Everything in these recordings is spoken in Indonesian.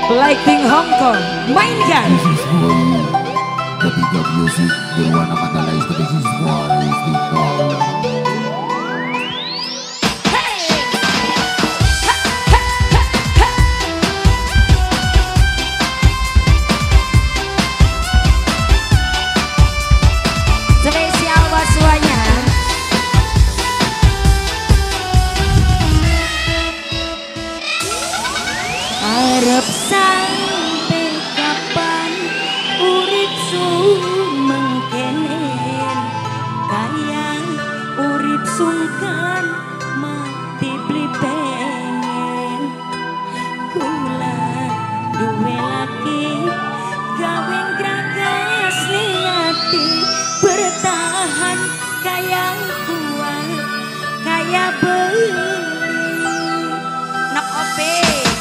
Lighting Hong Kong, mainkan. Ketika musik berwarna mandala is the basis for Spesial buat semuanya. Arep sampai kapan urip sumengkenen, kaya urip sungkan mati beli pengen. Kula duwe laki gawe gragas ning ati, bertahan kaya kuat kaya beli nak ope.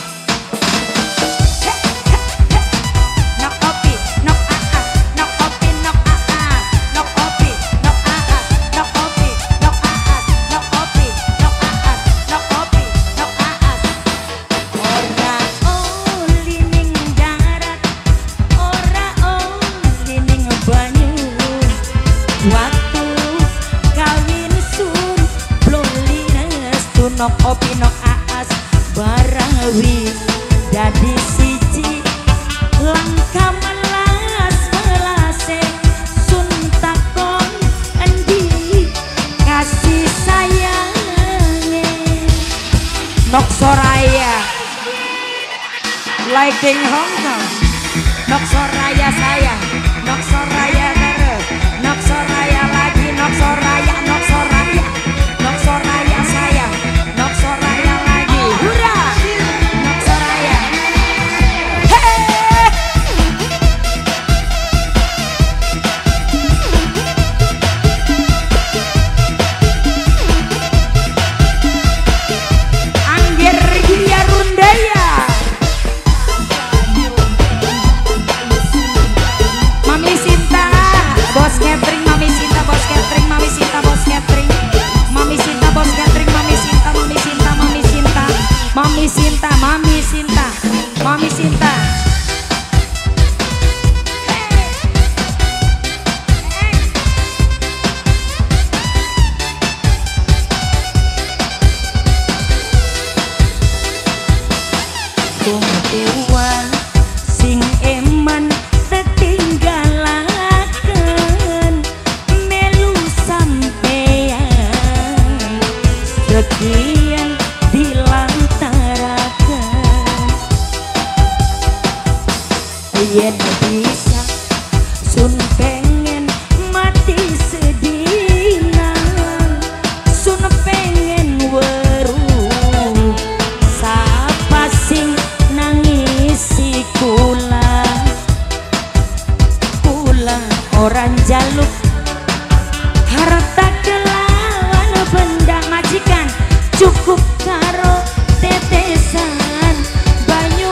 Nok opi nok aas barang wis dadi siji, langka melase sun takon endi kasih sayange. Nok Soraya Lighting Hong Kong, Nok Soraya sayang, Nok Soraya terus, Nok Soraya lagi, Nok Soraya, Nok Soraya, Nok Soraya sayang, Nok Soraya lagi, hurra, Nok Soraya. Hey! Anggir dia rundaya. Mami Sinta, bos catering, Mami Sinta, bos catering, Mami Sinta, bos catering, Mami Sinta, bos catering, Mami Sinta, Mami Sinta, Mami Sinta, Mami Sinta, Mami Sinta, Mami Sinta. Dewa sing eman tetinggalaken melu sampean sekian dilantaraken, yen bisa sun pengen mati sedinan, sun pengen weruh sapa sing nangisi kula orang jaluk harta kelawan benda majikan, cukup karo tetesan banyu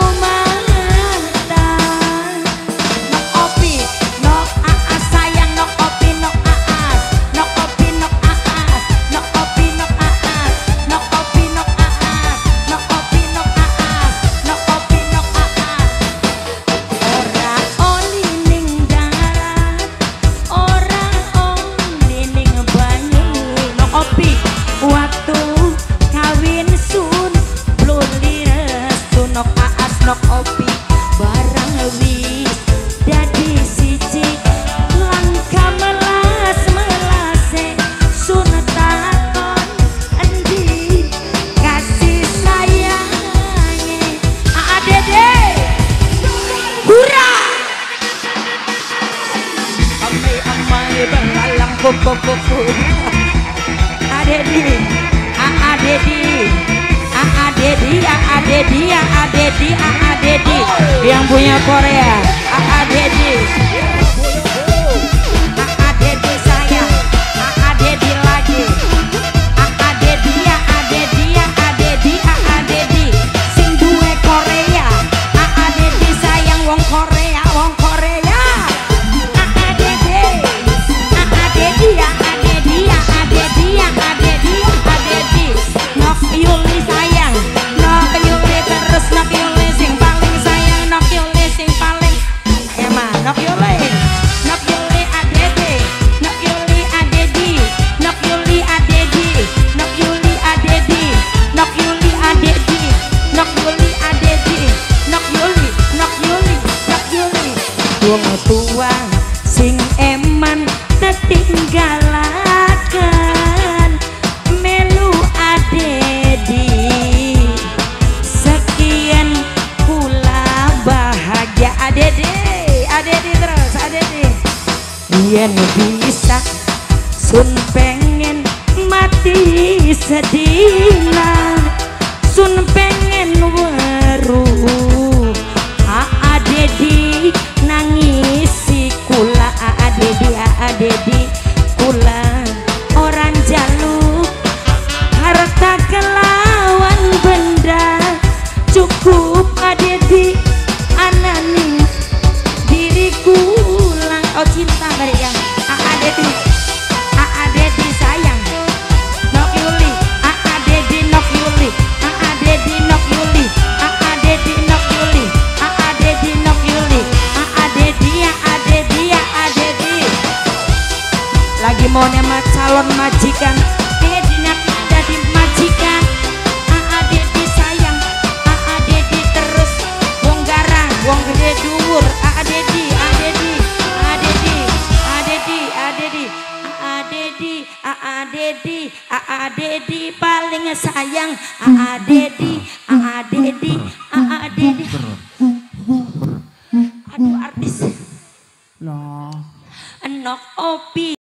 mantan. Nok opi nok aas sayang, nok opi nok aas, nok opi nok aas, nok opi nok aas, nok opi nok aas, nok opi nok aas, nok opi nok aas. Ora oli ning darat, ora oli ning banyu, nok opi waktu kawin sun bluli restu, nok aas nok opi barang wis dadi siji, langka melase sun takon endi kasih sayange. Dede hurra, amai beralang kupu-kupu. Adedi, Dedi yang punya Korea, Dedi, Dedi sayang, Dedi lagi, Dedi sing duwe Korea, Dedi sayang wong Korea, Dedi, Nok Yuli sayang, Nok Yuli terus, Nok Yuli sing paling sayang. pengen bisa, sun pengen mati sedina, sun pengen weruh Dedi nangisi kula Dedi kula orang jaluk harta kelawan benda, cukup Dedi anani diriku lang. Oh cinta bari yang Dedi sayang nok Yuli Dedi nok Yuli Dedi nok Yuli Dedi nok Yuli Dedi nok Yuli Dedi lagi mau nema calon majikan Dedinak jadi majikan Dedi sayang Dedi terus wong garang wong gede dhuwur Dedi paling sayang Dedi aduh artis Lah. Nok Opi